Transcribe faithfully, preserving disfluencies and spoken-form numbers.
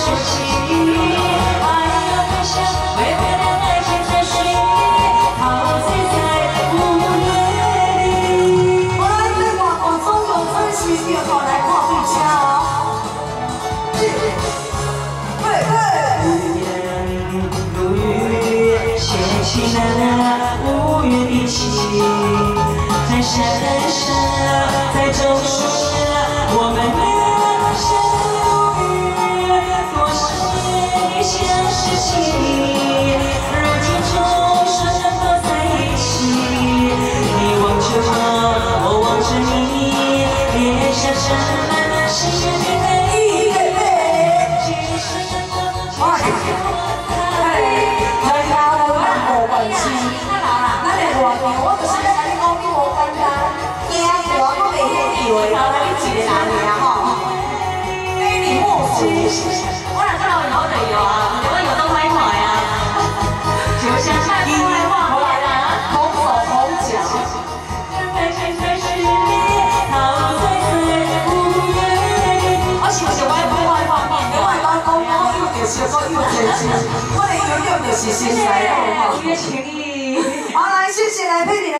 说起，爱要分享，为何让爱情在水里，陶醉在五月里。 我来对外国总有分析，别跑来看对象。对对。 无言如雨，写起了五月的情，在山上，在周树我们两生有余，多少年的相识情，如今终说能够在一起。你望着我，我望着你，脸上沾满了誓言的泪。今生能够哎，大家有咱无关系，咱的外面我就是要跟你讲，你无简单，惊我我袂晓叫的，后来你一个人尔吼，非你莫属。 我若再老以后就有啊，我有都拍快啊，就像那因为我回来啦， 空手空脚。 在深深是你，陶醉在五月里。我是不是我不会画面的？ 我讲讲，我又就是个又天气，我的游泳就是身材好五月情意。 好，来，谢谢来佩妮。